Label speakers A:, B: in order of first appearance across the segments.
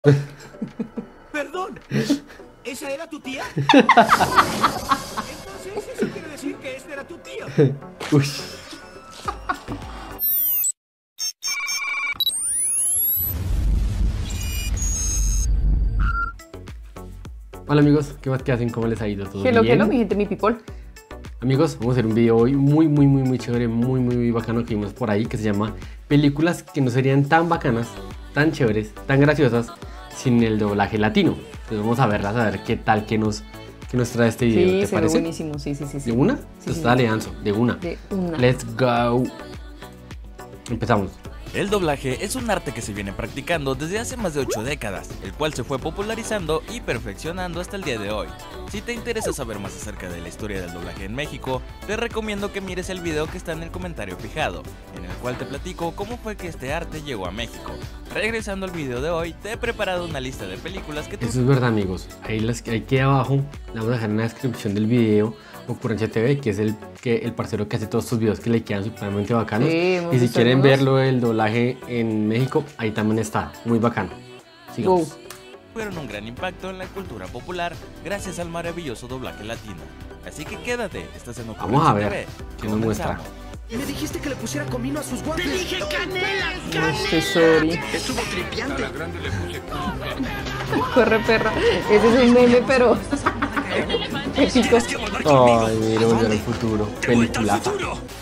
A: Perdón, ¿esa era tu tía? Entonces eso quiere decir que este era tu tío.
B: Uy. Hola amigos, ¿qué más que hacen? ¿Cómo les ha ido? ¿Todo
C: Hello,
B: bien?
C: hello, mi gente, mi people.
B: Amigos, vamos a hacer un video hoy muy chévere, muy bacano que vimos por ahí, que se llama películas que no serían tan bacanas, tan chéveres, tan graciosas sin el doblaje latino. Entonces vamos a verlas, a ver qué tal que nos trae este video.
C: Sí,
B: ¿Te
C: se
B: parece?
C: ve buenísimo, sí.
B: ¿De una?
C: Sí,
B: Entonces
C: sí.
B: dale, Anso, de una.
C: De una.
B: Let's go. Empezamos.
D: El doblaje es un arte que se viene practicando desde hace más de 8 décadas, el cual se fue popularizando y perfeccionando hasta el día de hoy. Si te interesa saber más acerca de la historia del doblaje en México, te recomiendo que mires el video que está en el comentario fijado, en el cual te platico cómo fue que este arte llegó a México. Regresando al video de hoy, te he preparado una lista de películas que
B: Eso es verdad, amigos. Ahí aquí abajo, la vamos a dejar en la descripción del video. Ocurrencia TV, que es el parcero que hace todos estos videos que le quedan supremamente bacanos.
C: Sí,
B: y si quieren
C: algunos.
B: verlo el doblaje en México, ahí también está, muy bacano. Sigamos.
D: tuvieron un gran impacto en la cultura popular gracias al maravilloso doblaje latino. Así que quédate, estás en Ocurrencia
B: Vamos a ver
D: TV.
B: qué nos muestra.
D: Comenzamos.
A: Me dijiste que le pusiera comino a sus guantes. ¡Te dije canela,
C: Estoy sorry.
A: Estuvo tripiante.
C: Corre, perra. Ese es un meme, pero épico.
B: Ay, mira, Volver al Futuro. Peliculaza.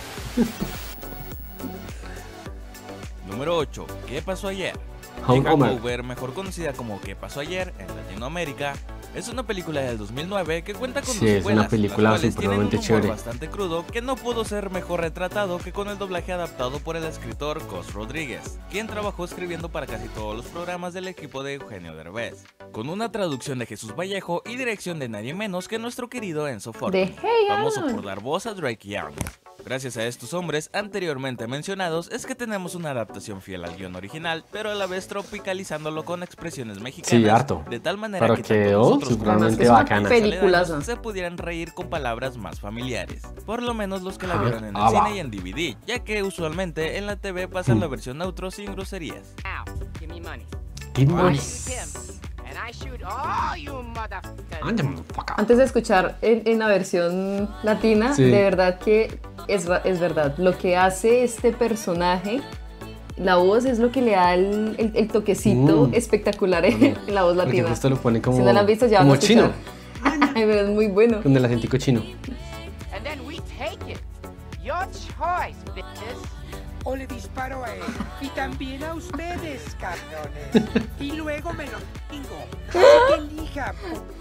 D: Número 8. ¿Qué pasó ayer?
B: Homer.
D: Hangover, mejor conocida como ¿Qué pasó ayer? En Latinoamérica, es una película del 2009 que cuenta con
B: Sí,
D: dos
B: es
D: secuelas,
B: una película
D: las cuales tienen un
B: supremamente
D: humor
B: chévere.
D: bastante crudo que no pudo ser mejor retratado que con el doblaje adaptado por el escritor Cos Rodríguez, quien trabajó escribiendo para casi todos los programas del equipo de Eugenio Derbez, con una traducción de Jesús Vallejo y dirección de nadie menos que nuestro querido Enzo Forti,
C: De Hey
D: famoso
C: Arnold.
D: por dar voz a Drake Young. Gracias a estos hombres anteriormente mencionados es que tenemos una adaptación fiel al guión original, pero a la vez tropicalizándolo con expresiones mexicanas,
B: Sí, harto.
D: de tal manera
B: Pero
D: que tanto
B: quedó
D: nosotros como
B: supremamente
D: los
B: bacana.
C: Peliculaza.
D: aledaños se pudieran reír con palabras más familiares, por lo menos los que la
B: Ah,
D: vieron en el
B: va.
D: cine y en DVD, ya que usualmente en la TV pasan la versión neutro sin groserías.
E: Give me money.
B: Timos.
E: And I shoot all you motherfuckers.
B: Anda, motherfucker.
C: Antes de escuchar en la versión latina,
B: Sí.
C: de verdad que es verdad. Lo que hace este personaje, la voz es lo que le da el toquecito espectacular en la voz
B: Porque
C: latina.
B: justo lo pone como,
C: Si no lo han visto, ya van
B: como
C: a escuchar.
B: chino,
C: Ay, pero es muy bueno.
B: con el acentico chino.
E: And then we take it. Your choice, bitches.
A: O le disparo a él. Y también a ustedes, cabrones. Y luego me lo chingo. Así que elija,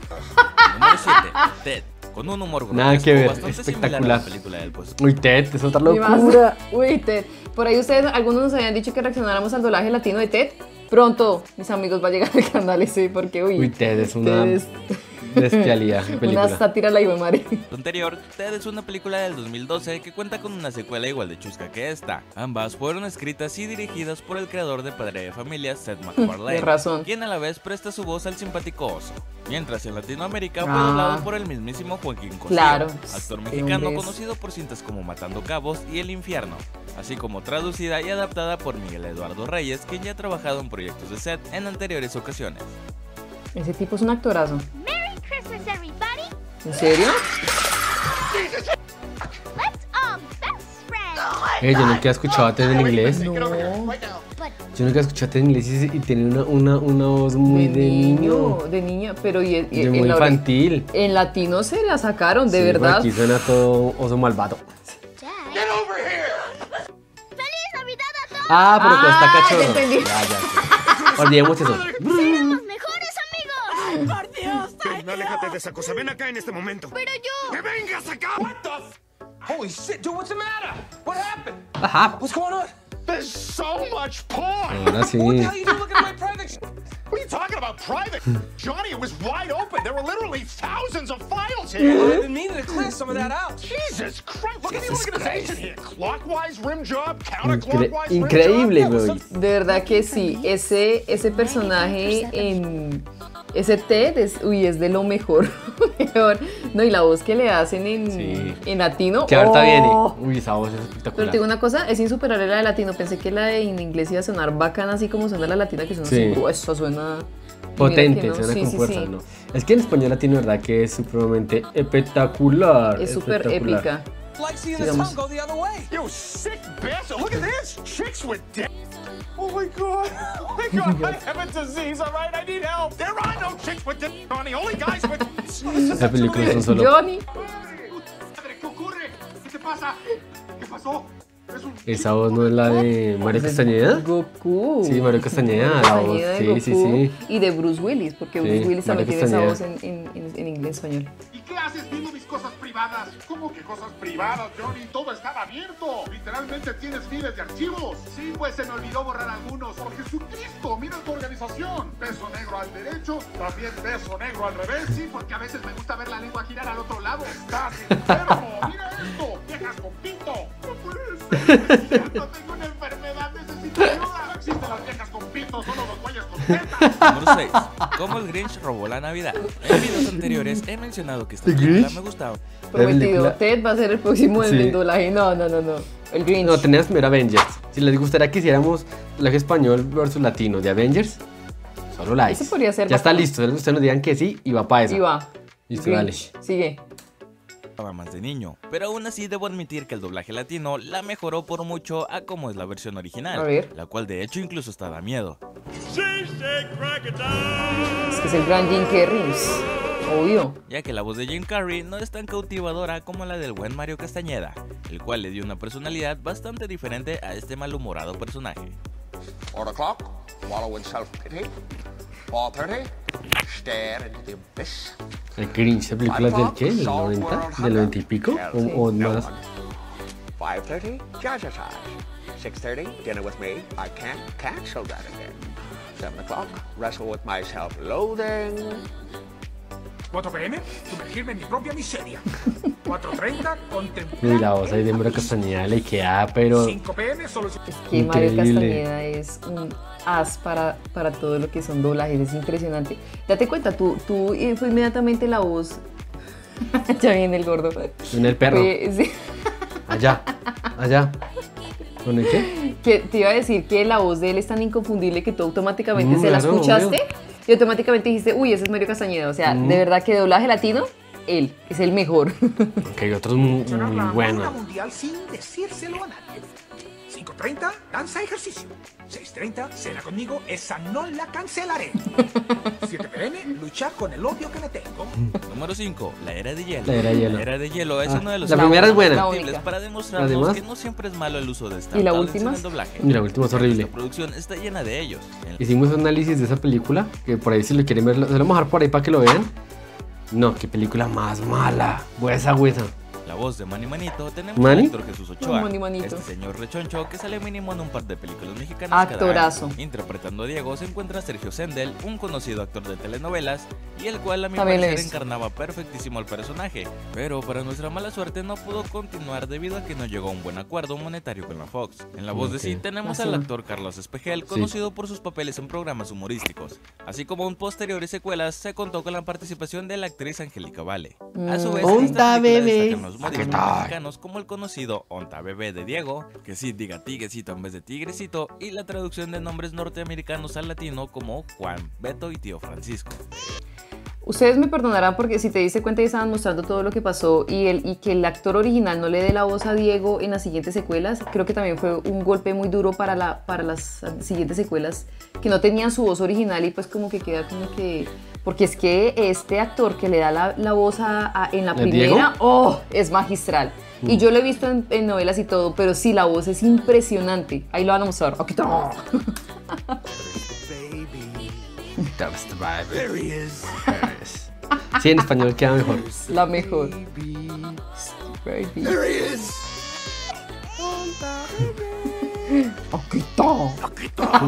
D: Número 7. Ted, con un humor
B: Nada
D: grotesco
B: que ver,
D: bastante similar a
B: espectacular.
D: la película del pues.
B: Uy, Ted, es otra
C: Y más.
B: locura.
C: Uy, Ted. Por ahí ustedes, algunos nos habían dicho que reaccionáramos al doblaje latino de Ted. Pronto, mis amigos, va a llegar al canal ese porque,
B: Uy, Ted es una
C: Ted es
B: bestialidad de
C: una
B: película.
C: sátira la hijo de madre.
D: Lo anterior, Ted es una película del 2012 que cuenta con una secuela igual de chusca que esta. Ambas fueron escritas y dirigidas por el creador de Padre de Familia, Seth MacFarlane,
C: De razón.
D: quien a la vez presta su voz al simpático oso. Mientras en Latinoamérica fue
C: Ah.
D: doblado por el mismísimo Joaquín Cosío,
C: Claro.
D: actor
C: Qué
D: mexicano
C: hombre es.
D: conocido por cintas como Matando Cabos y El Infierno, así como traducida y adaptada por Miguel Eduardo Reyes, quien ya ha trabajado en proyectos de Seth en anteriores ocasiones.
C: Ese tipo es un actorazo.
F: Merry Christmas, everybody!
C: ¿En serio?
F: Let's all best friends!
B: Yo nunca he escuchado a Ted en inglés.
C: No.
B: Yo nunca he escuchado a Ted en inglés y tiene una voz muy de niño.
C: De niña, pero
B: Y muy infantil.
C: en latino se la sacaron, de
B: Sí, por
C: verdad.
B: Aquí suena todo oso malvado.
F: Dad. ¡Feliz Navidad a todos!
B: Ah, pero que está
C: Ah,
B: cachorro.
C: ya entendí.
B: Ya. Olvidemos eso.
F: ¡Seremos mejores amigos!
A: ¡Por Dios! No, aléjate de esa cosa. Ven acá en este momento.
F: ¡Pero yo!
A: ¡Que vengas acá! What the
G: Holy shit, dude, what's the matter? What happened?
B: Ajá.
G: What's going on?
A: There's so much porn!
B: Ahora sí.
G: What the hell you doing looking at my private sh-
A: What are you talking about private? Johnny, it was wide open. There were literally thousands of files here.
G: I've been meaning to clear some of that out.
A: Jesus Christ! Look at the
B: Jesus
A: organization
B: Christ.
A: here. Clockwise rim job, counterclockwise rim
B: Increíble,
A: job.
B: güey.
C: De verdad que sí, ese personaje en ese Ted es de lo mejor, mejor. No, y la voz que le hacen
B: Sí.
C: en latino.
B: Que ahorita
C: ¡oh!
B: viene. Uy, esa voz es
C: Pero
B: espectacular.
C: te digo una cosa, es insuperable la de latino. Pensé que la de en inglés iba a sonar bacana, así como suena la latina, que suena
B: Sí.
C: así gruesa, suena
B: Potente,
C: no,
B: suena
C: sí,
B: con
C: sí,
B: fuerza,
C: sí.
B: ¿no? Es que en español latino, ¿verdad? Que es supremamente espectacular.
C: Es súper
B: espectacular.
C: épica.
G: Like seeing the
C: Digamos.
G: sun go the other way. You sick bitch! Look at this! Chicks with dick! Oh my god! Oh my god! I have a disease, alright? I need help! There are no chicks with dick, Johnny! Only guys with...
B: Las películas son solo...
C: Johnny.
G: ¿Qué ocurre? ¿Qué te pasa? ¿Qué pasó? Es un...
B: Esa voz no es la de Mario Castañeda.
C: Goku.
B: Sí, Mario Castañeda, la voz.
C: Castañeda de
B: Sí, sí,
C: Goku.
B: sí.
C: Y de Bruce Willis, porque
B: Sí,
C: Bruce Willis también
B: Mario
C: tiene esa voz
B: Castañeda.
C: en inglés español.
H: ¿Y qué haces viendo mis cosas privadas? ¿Cómo que cosas privadas, Johnny? Todo estaba abierto. Literalmente tienes miles de archivos. Sí, pues se me olvidó borrar algunos. ¡Por Jesucristo! ¡Mira tu organización! Beso negro al derecho, también beso negro al revés. Sí, porque a veces me gusta ver la lengua girar al otro lado. ¡Estás enfermo! ¡Mira esto! ¡Viejas con pito! ¡No puede ser! ¡No tengo una enfermedad! ¡Necesito ayuda! ¡No existen las viejas con pito! ¡Solo los güeyes con tetas!
D: Número 6. Cómo el Grinch robó la Navidad. En videos anteriores he mencionado que esta película me gustaba.
C: Prometido,
B: película-
C: Ted va a ser el próximo
B: Sí.
C: del doblaje. No. El Grinch.
B: No, tenías primero Avengers. Si les gustaría que hiciéramos doblaje español versus latino de Avengers, solo likes.
C: Ese podría ser
B: Ya está
C: bacano.
B: listo. Ustedes nos digan que sí y va para eso.
C: Y va.
B: Listo, dale.
C: Grinch. Sigue.
D: Más de niño, pero aún así debo admitir que el doblaje latino la mejoró por mucho a como es la versión original,
C: A ver.
D: la cual de hecho incluso hasta da miedo.
C: Es que es el gran Jim Carrey. Obvio.
D: Ya que la voz de Jim Carrey no es tan cautivadora como la del buen Mario Castañeda, el cual le dio una personalidad bastante diferente a este malhumorado personaje.
H: 4 o'clock, wallow in self-pity. 4:30, stare into the abyss.
B: El Grinch, ¿esa película es del qué? ¿Del 90? ¿Del 90 y pico? ¿O más?
H: 5:30, jazzercise. 6:30, dinner with me. I can't cancel that again. 7 o'clock, wrestle with my self-loathing. 4 p.m., sumergirme en mi propia miseria. 4:30, contemplar.
B: Y la voz ahí de Mario Castañeda le queda, pero...
H: 5 p.m., solo...
C: Es que Mario
B: Increíble.
C: Castañeda es un as para todo lo que son doblajes. Es impresionante. Date cuenta, tú fue inmediatamente la voz. Ya viene el gordo.
B: En el perro.
C: Sí.
B: Allá. ¿Con el qué?
C: Que te iba a decir que la voz de él es tan inconfundible que tú automáticamente se la
B: claro,
C: escuchaste
B: obvio.
C: y automáticamente dijiste, uy, ese es Mario Castañeda. O sea, de verdad que doblaje latino, él es el mejor.
B: Aunque hay otros muy
H: Mencionar la
B: buenos.
H: Guerra mundial sin decírselo a nadie. 5:30, danza ejercicio. 6:30, cena conmigo, esa no la cancelaré. 7 p.m, luchar con el odio que le tengo.
D: Número 5. La Era de Hielo.
B: La Era de Hielo.
D: La Era de Hielo es
B: Ah,
D: uno de los
B: la primera es buena.
C: La
D: factibles
C: única.
D: para demostrarnos
B: ¿Las demás?
D: que no siempre es malo el uso de Star
C: ¿Y la
D: Talents
C: última?
D: en el doblaje.
B: Y la última es horrible.
D: La producción está llena de ellos.
B: Hicimos un análisis de esa película, que por ahí si lo quieren ver, se lo vamos a dejar por ahí para que lo vean. No, qué película más mala. Huesa.
D: La voz de Manny Manito tenemos
B: ¿Manny?
D: al actor Jesús Ochoa.
C: Manny Manito.
D: Este señor rechoncho que sale mínimo en un par de películas mexicanas
C: Actorazo.
D: cada año. Interpretando a Diego se encuentra Sergio Sendel, un conocido actor de telenovelas, y el cual a mi
C: También lo he
D: parecer
C: visto.
D: encarnaba perfectísimo al personaje. Pero para nuestra mala suerte no pudo continuar debido a que no llegó a un buen acuerdo monetario con la Fox. En la voz de
B: Ok.
D: sí tenemos al
C: Lástima.
D: actor Carlos Espejel, conocido por sus papeles en programas humorísticos. Así como en posteriores secuelas se contó con la participación de la actriz Angélica Vale. A su vez, en esta
B: Onta
D: película
B: bebé.
D: destacan los
B: ¿Qué
D: modismos
B: tal?
D: mexicanos como el conocido Onta Bebé de Diego, que sí diga tiguecito en vez de tigrecito, y la traducción de nombres norteamericanos al latino como Juan, Beto y Tío Francisco.
C: Ustedes me perdonarán porque si te diste cuenta ya estaban mostrando todo lo que pasó y que el actor original no le dé la voz a Diego en las siguientes secuelas, creo que también fue un golpe muy duro para las siguientes secuelas que no tenían su voz original y pues como que queda como que... Porque es que este actor que le da la voz en la
B: ¿El
C: primera,
B: Diego?
C: ¡oh! Es magistral. Y yo lo he visto en novelas y todo, pero sí, la voz es impresionante. Ahí lo van a mostrar. Aquí está.
G: There he is.
B: Sí, en español queda mejor.
C: La mejor. Baby.
G: There he is.
C: Aquí está.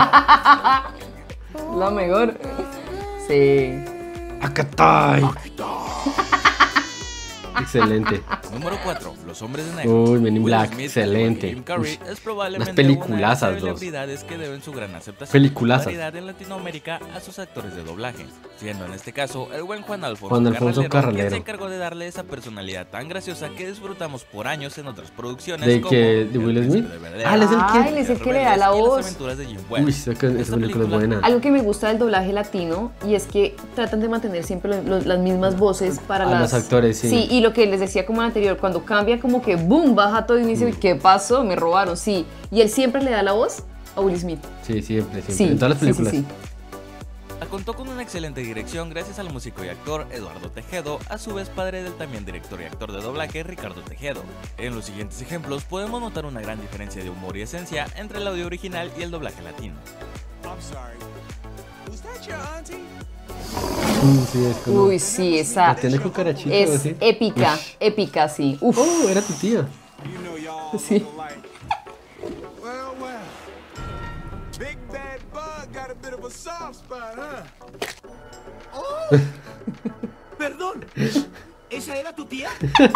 C: La mejor. Sí.
B: Acatay. Excelente.
D: Número 4. Los hombres de negro.
B: Uy, Men in
D: Will
B: Black,
D: Smith,
B: excelente.
D: Jim Carrey,
B: Uy,
D: es probablemente
B: unas peliculazas,
D: una de las
B: dos.
D: celebridades que deben su gran aceptación
B: Peliculazas.
D: y popularidad en Latinoamérica a sus actores de doblaje, siendo en este caso el buen Juan Alfonso
B: Carralero, quien
D: quien se encargó de darle esa personalidad tan graciosa que disfrutamos por años en otras producciones
B: ¿De
D: como
B: que
D: El
B: de Will
D: Príncipe
B: Smith?
D: de Bel-Air,
B: Ah, él es el
C: Ay,
B: que.
C: él es el que le da la
D: Rebeldes y
C: voz.
D: Las aventuras de Jim Webb.
B: Uy, esa película es
D: película-
B: buena.
C: Algo que me gusta del doblaje latino y es que tratan de mantener siempre las mismas voces para
B: A los actores, sí.
C: Sí, y lo que les decía como en anterior, cuando cambia como que boom, baja todo inicio y ¿qué pasó? Me robaron, sí. Y él siempre le da la voz a Will Smith.
B: Sí, siempre, siempre.
C: Sí,
B: En todas las
C: sí, sí,
B: películas.
C: sí.
D: Contó con una excelente dirección gracias al músico y actor Eduardo Tejedo, a su vez padre del también director y actor de doblaje Ricardo Tejedo. En los siguientes ejemplos podemos notar una gran diferencia de humor y esencia entre el audio original y el doblaje latino.
G: I'm sorry. Was that your auntie?
B: Sí, es como.
C: Uy, sí, esa
B: Tiene cucarachitos
C: es
B: así.
C: épica,
B: Ush.
C: épica, sí. Uf.
B: Oh, era tu tía.
G: You know y'all
C: Sí.
G: look alike. Well, well. Big Bad Bug got a bit of a soft spot, huh?
A: ¡Oh! Perdón, ¿esa era tu tía?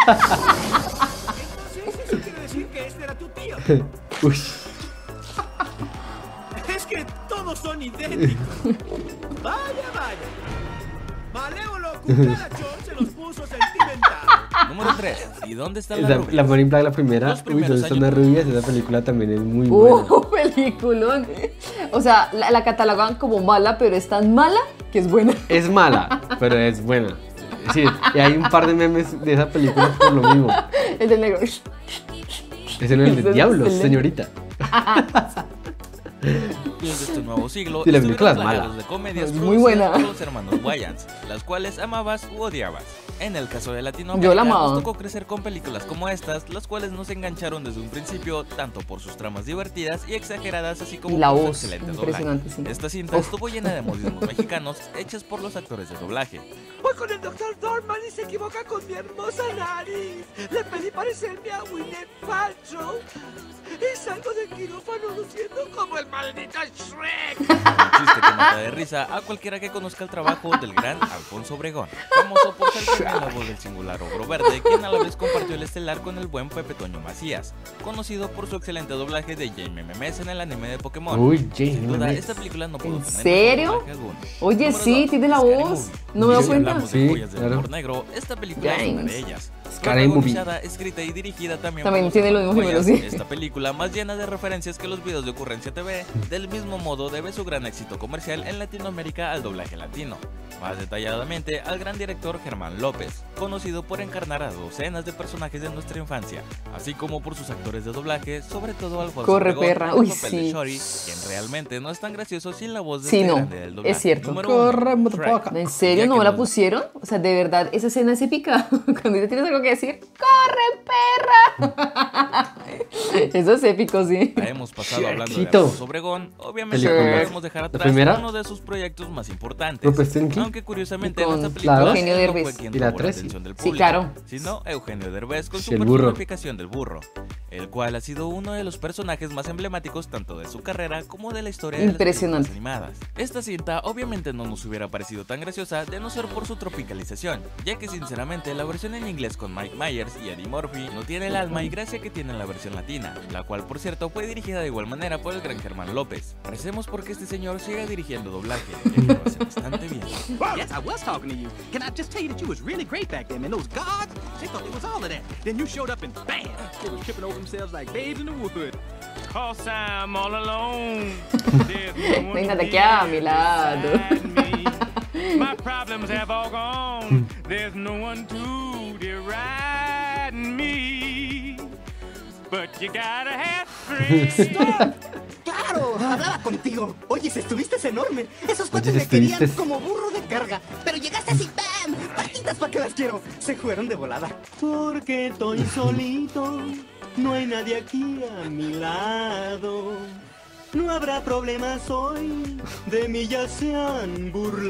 A: Entonces eso quiere decir que este era tu tío.
B: Uy.
A: Es que todos son idénticos. Vaya, vaya. Malévolo cucarachón se los puso sentimental.
D: Número 3. ¿Y dónde está la
B: La
D: rubia?
B: Men in Black, la primera.
D: Los
B: Uy,
D: primeros
B: ¿dónde están
D: años.
B: las rubias? Esa película también es muy buena.
C: Peliculón. O sea, la catalogan como mala, pero es tan mala que es buena.
B: Es mala, pero es buena. Sí, y hay un par de memes de esa película por lo mismo.
C: El del negro.
B: Ese no es el
C: Ese
B: de
C: es
B: diablos,
C: excelente.
B: señorita.
D: Desde este nuevo siglo,
B: Sí, la
D: estuvieron
B: película es mala.
D: plagados de comedias
C: Es muy
D: producidas
C: buena.
D: por los hermanos Wayans, las cuales amabas u odiabas. En el caso de Latinoamérica,
C: Yo la amaba.
D: nos tocó crecer con películas como estas, las cuales nos engancharon desde un principio, tanto por sus tramas divertidas y exageradas, así como
C: Y la
D: por su
C: voz,
D: excelente
C: impresionante,
D: doblaje.
C: sí.
D: Esta cinta estuvo llena de modismos mexicanos hechos por los actores de doblaje.
A: Voy con el doctor Dorman y se equivoca con mi hermosa nariz. Le pedí parecerme a Gwyneth Paltrow y salgo del quirófano luciendo como el maldito Shrek.
D: Un chiste que mata de risa a cualquiera que conozca el trabajo del gran Alfonso Obregón, famoso por ser también la voz del singular Ogro Verde, quien a la vez compartió el estelar con el buen Pepe Toño Macías, conocido por su excelente doblaje de Jaime Memes en el anime de Pokémon.
B: Uy,
D: Sin
B: Jaime
D: duda,
B: Memes.
D: esta película no pudo
C: ¿En
D: tener
C: serio?
D: mejor doblaje alguno.
C: Oye,
D: Número
C: sí,
D: dos,
C: tiene la
D: Scary
C: voz.
D: Movie.
C: No me
D: Y
C: doy
D: si
C: cuenta.
D: hablamos de
B: Sí,
D: joyas del
B: claro.
D: humor negro, esta película es una
C: James.
D: de ellas.
B: Scary Movie.
D: Protagonizada, escrita y dirigida también
C: También
D: por los
C: tiene los
D: hermanos
C: mismos
D: Wayans,
C: géneros, sí.
D: esta película, más llena de referencias que los videos de Ocurrencia TV, del mismo modo debe su gran éxito comercial en Latinoamérica al doblaje latino. Más detalladamente al gran director Germán López, conocido por encarnar a docenas de personajes de nuestra infancia, así como por sus actores de doblaje, sobre todo Alfonso
C: Corre,
D: Obregón,
C: perra.
D: en el
C: Uy,
D: papel
C: sí.
D: de Shory, quien realmente no es tan gracioso sin la voz de
C: Sí,
D: este
C: no,
D: grande del doblaje.
C: es cierto.
D: Número
B: Corre,
D: uno,
B: motherfucker.
D: Shrek.
C: ¿En serio
D: Ya
C: no
D: que
C: la
D: nos-
C: pusieron? O sea, de verdad, esa escena es épica. Cuando dice tienes algo que decir, ¡corre, perra! Eso es épico, sí.
D: La hemos pasado hablando de
B: Shrekcito.
D: Alfonso Obregón, obviamente
B: Película.
D: no podemos dejar atrás
B: primera?
D: uno de sus proyectos más importantes.
B: Rupert Stinky.
D: Aunque curiosamente
C: Y con
D: en esta película
B: la
C: Eugenio
D: él no
C: Derbez.
D: fue quien
B: Y la
D: tuvo la
B: tres, sí.
D: atención del
C: Sí,
D: público,
C: claro.
D: sino Eugenio Derbez con
B: Sí,
D: su
B: el burro.
D: personificación del burro, el cual ha sido uno de los personajes más emblemáticos tanto de su carrera como de la historia de las
C: Impresionante.
D: películas animadas. Esta cinta obviamente no nos hubiera parecido tan graciosa de no ser por su tropicalización, ya que sinceramente la versión en inglés con Mike Myers y Eddie Murphy no tiene el alma y gracia que tiene la versión latina, la cual por cierto fue dirigida de igual manera por el gran Germán López. Recemos porque este señor siga dirigiendo doblaje, ya que lo hace bastante bien.
I: Yes, I was talking to you. Can I just tell you that you was really great back then, man? Those gods, they thought it was all of that. Then you showed up and bam, they were tripping over themselves like babes in the wood.
J: Cause I'm all alone. There's no one
C: Venga de aquí a mi lado.
J: beside me. My problems have all gone. There's no one to deride me. But you gotta have friends.
I: ¡Claro! Hablaba contigo. Oye, estuviste enorme. Esos cuates
B: Oye,
I: me querían
B: estuviste-
I: como burro de carga. Pero llegaste así, ¡bam! ¡Patitas para que las quiero! Se fueron de volada. Porque estoy solito. No hay nadie aquí a mi lado. No habrá problemas hoy. De mí ya se han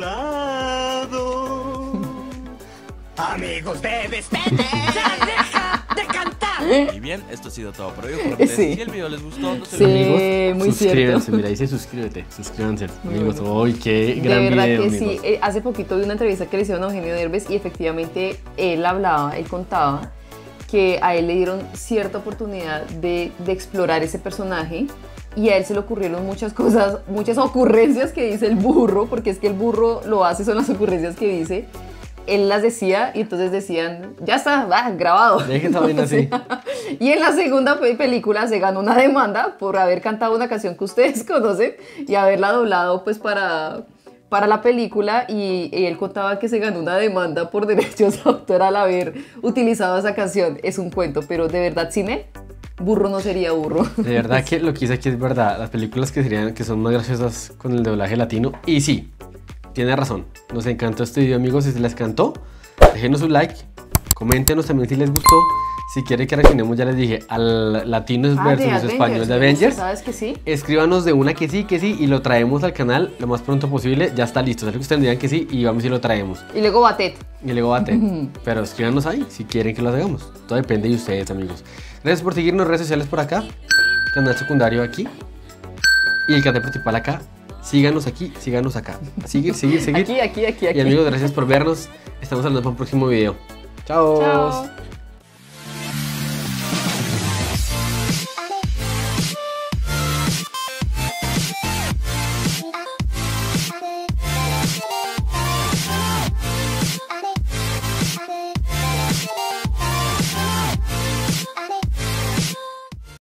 I: burlado. Amigos, debes tener. ¡Ya deja de cantar!
D: Y bien, esto ha sido todo por hoy. Jóvenes.
C: Sí.
D: Si el video les gustó, no se
C: Sí.
D: olviden.
B: Amigos,
C: muy
B: suscríbanse.
C: cierto.
B: Mira, dice suscríbete. Suscríbanse.
C: Muy
B: Amigos,
C: bueno.
B: uy, qué
C: De
B: gran
C: verdad
B: video,
C: que
B: amigos.
C: sí. Hace poquito vi una entrevista que le hicieron a Eugenio Derbez y efectivamente él contaba que a él le dieron cierta oportunidad de explorar ese personaje y a él se le ocurrieron muchas cosas, muchas ocurrencias que dice el burro, porque es que el burro lo hace, son las ocurrencias que dice. Él las decía y entonces decían, ya está, va, grabado.
B: Dejen esa vaina así.
C: Y en la segunda película se ganó una demanda por haber cantado una canción que ustedes conocen y haberla doblado pues para la película y él contaba que se ganó una demanda por derechos de autor al haber utilizado esa canción. Es un cuento, pero de verdad cine, burro no sería burro.
B: De verdad que lo que dice aquí es verdad. Las películas que son más graciosas con el doblaje latino. Y sí, tiene razón. Nos encantó este video, amigos. Si les encantó, déjenos un like. Coméntenos también si les gustó. Si quieren que reaccionemos, ya les dije, al latino versus los españoles de Avengers.
C: ¿Sabes que sí?
B: Escríbanos de una que sí, y lo traemos al canal lo más pronto posible. Ya está listo. Solo que ustedes digan que sí y vamos y lo traemos.
C: Y luego batet.
B: Pero escríbanos ahí si quieren que lo hagamos. Todo depende de ustedes, amigos. Gracias por seguirnos en redes sociales por acá. Canal secundario aquí. Y el canal principal acá. Síganos aquí, síganos acá. Seguir.
C: Aquí.
B: Y amigos, gracias por vernos. Estamos hablando para un próximo video. Chao.
C: Chao.